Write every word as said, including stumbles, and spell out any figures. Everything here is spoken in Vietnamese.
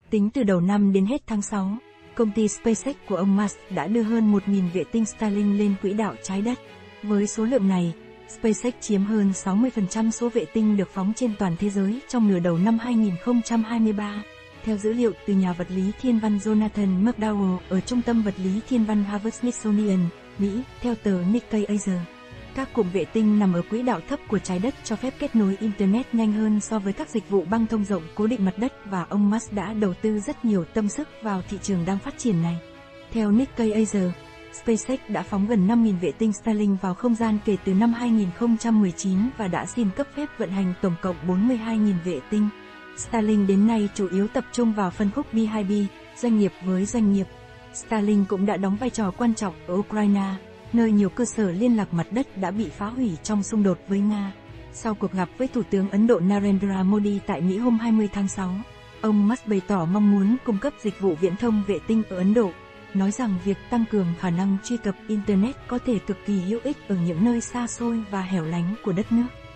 Tính từ đầu năm đến hết tháng sáu, công ty SpaceX của ông Musk đã đưa hơn một nghìn vệ tinh Starlink lên quỹ đạo trái đất. Với số lượng này, SpaceX chiếm hơn sáu mươi phần trăm số vệ tinh được phóng trên toàn thế giới trong nửa đầu năm hai nghìn không trăm hai mươi ba. Theo dữ liệu từ nhà vật lý thiên văn Jonathan McDowell ở Trung tâm Vật lý Thiên văn Harvard-Smithsonian, Mỹ, theo tờ Nikkei Asia, các cụm vệ tinh nằm ở quỹ đạo thấp của trái đất cho phép kết nối Internet nhanh hơn so với các dịch vụ băng thông rộng cố định mặt đất, và ông Musk đã đầu tư rất nhiều tâm sức vào thị trường đang phát triển này. Theo Nikkei Asia, SpaceX đã phóng gần năm nghìn vệ tinh Starlink vào không gian kể từ năm hai nghìn không trăm mười chín và đã xin cấp phép vận hành tổng cộng bốn mươi hai nghìn vệ tinh. Starlink đến nay chủ yếu tập trung vào phân khúc B hai B, doanh nghiệp với doanh nghiệp. Starlink cũng đã đóng vai trò quan trọng ở Ukraine, nơi nhiều cơ sở liên lạc mặt đất đã bị phá hủy trong xung đột với Nga. Sau cuộc gặp với Thủ tướng Ấn Độ Narendra Modi tại Mỹ hôm hai mươi tháng sáu, ông Musk bày tỏ mong muốn cung cấp dịch vụ viễn thông vệ tinh ở Ấn Độ, nói rằng việc tăng cường khả năng truy cập Internet có thể cực kỳ hữu ích ở những nơi xa xôi và hẻo lánh của đất nước.